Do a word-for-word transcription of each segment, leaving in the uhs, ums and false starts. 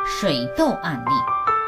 水痘案例。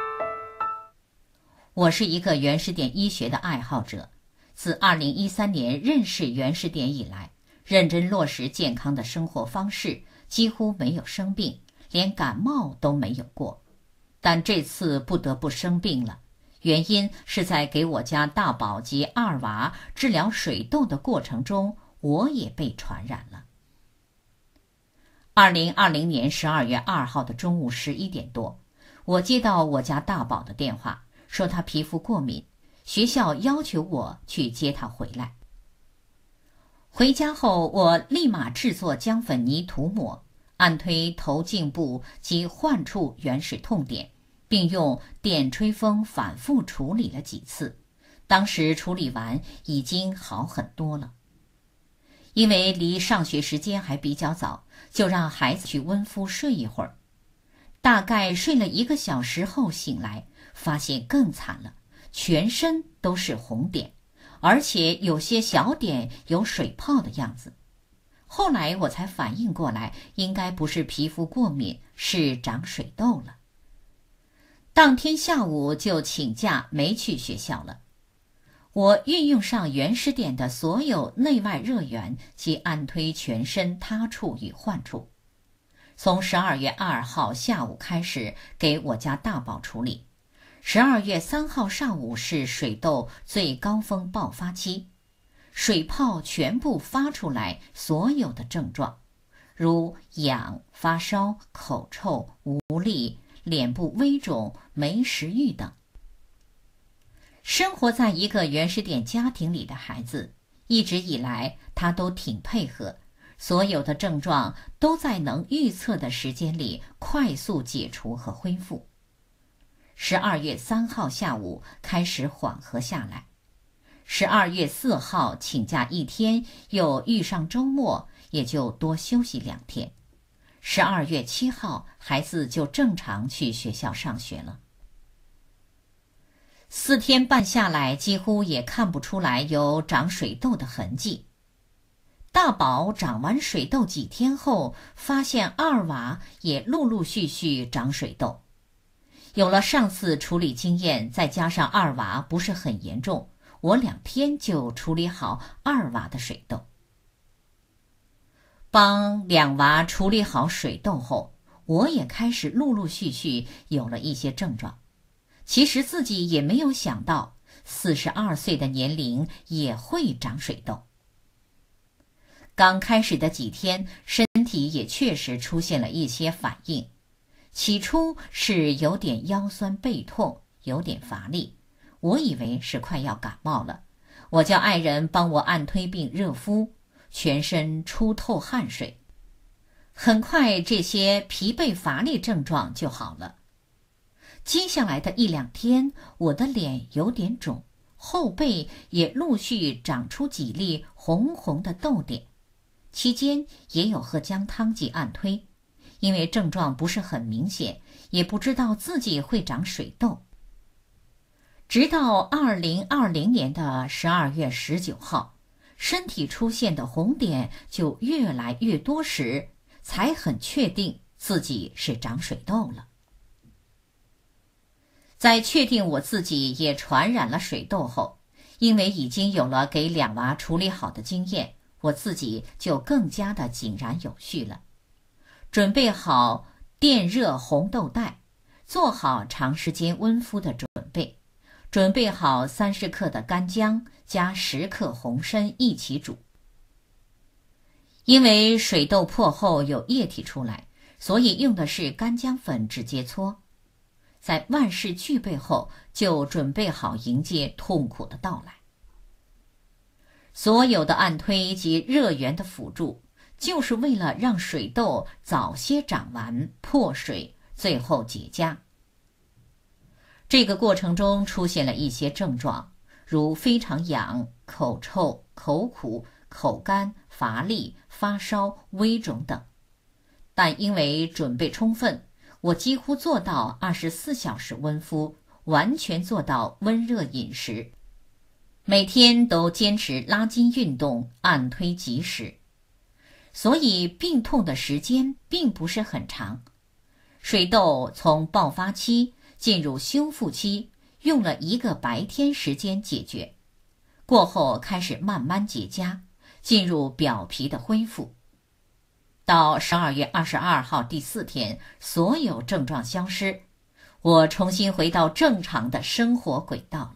我是一个原始点医学的爱好者，自二零一三年认识原始点以来，认真落实健康的生活方式，几乎没有生病，连感冒都没有过。但这次不得不生病了，原因是在给我家大宝及二娃治疗水痘的过程中，我也被传染了。二零二零年十二月二号的中午十一点多，我接到我家大宝的电话，说他皮肤过敏，学校要求我去接他回来。回家后，我立马制作姜粉泥涂抹，按推头颈部及患处原始痛点，并用电吹风反复处理了几次。当时处理完已经好很多了。因为离上学时间还比较早，就让孩子去温敷睡一会儿。大概睡了一个小时后醒来，发现更惨了，全身都是红点，而且有些小点有水泡的样子。后来我才反应过来，应该不是皮肤过敏，是长水痘了。当天下午就请假没去学校了。我运用上原始点的所有内外热源及按推全身他处与患处，从十二月二号下午开始给我家大宝处理。十二月三号上午是水痘最高峰爆发期，水泡全部发出来，所有的症状如痒、发烧、口臭、无力、脸部微肿、没食欲等。生活在一个原始点家庭里的孩子，一直以来他都挺配合，所有的症状都在能预测的时间里快速解除和恢复。十二月三号下午开始缓和下来，十二月四号请假一天，又遇上周末，也就多休息两天。十二月七号孩子就正常去学校上学了。四天半下来，几乎也看不出来有长水痘的痕迹。大宝长完水痘几天后，发现二娃也陆陆续续长水痘。有了上次处理经验，再加上二娃不是很严重，我两天就处理好二娃的水痘。帮两娃处理好水痘后，我也开始陆陆续续有了一些症状。其实自己也没有想到，四十二岁的年龄也会长水痘。刚开始的几天，身体也确实出现了一些反应。起初是有点腰酸背痛，有点乏力，我以为是快要感冒了。我叫爱人帮我按推并热敷，全身出透汗水。很快这些疲惫乏力症状就好了。接下来的一两天，我的脸有点肿，后背也陆续长出几粒红红的痘点，期间也有喝姜汤及按推。因为症状不是很明显，也不知道自己会长水痘。直到二零二零年的十二月十九号，身体出现的红点就越来越多时，才很确定自己是长水痘了。在确定我自己也传染了水痘后，因为已经有了给两娃处理好的经验，我自己就更加的井然有序了。准备好电热红豆袋，做好长时间温敷的准备，准备好三十克的干姜加十克红参一起煮。因为水痘破后有液体出来，所以用的是干姜粉直接搓。在万事俱备后，就准备好迎接痛苦的到来。所有的按推及热源的辅助，就是为了让水痘早些长完、破水，最后结痂。这个过程中出现了一些症状，如非常痒、口臭、口苦、口干、乏力、发烧、微肿等。但因为准备充分，我几乎做到二十四小时温敷，完全做到温热饮食，每天都坚持拉筋运动，按推及时。所以病痛的时间并不是很长。 水痘从爆发期进入修复期，用了一个白天时间解决，过后开始慢慢结痂，进入表皮的恢复。到十二月二十二号第四天，所有症状消失，我重新回到正常的生活轨道了。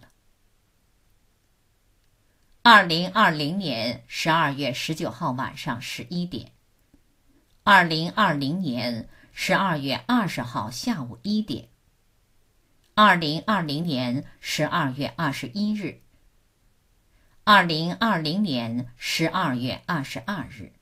二零二零年十二月十九号晚上十一点，二零二零年十二月二十号下午一点，二零二零年十二月二十一日，二零二零年十二月二十二日。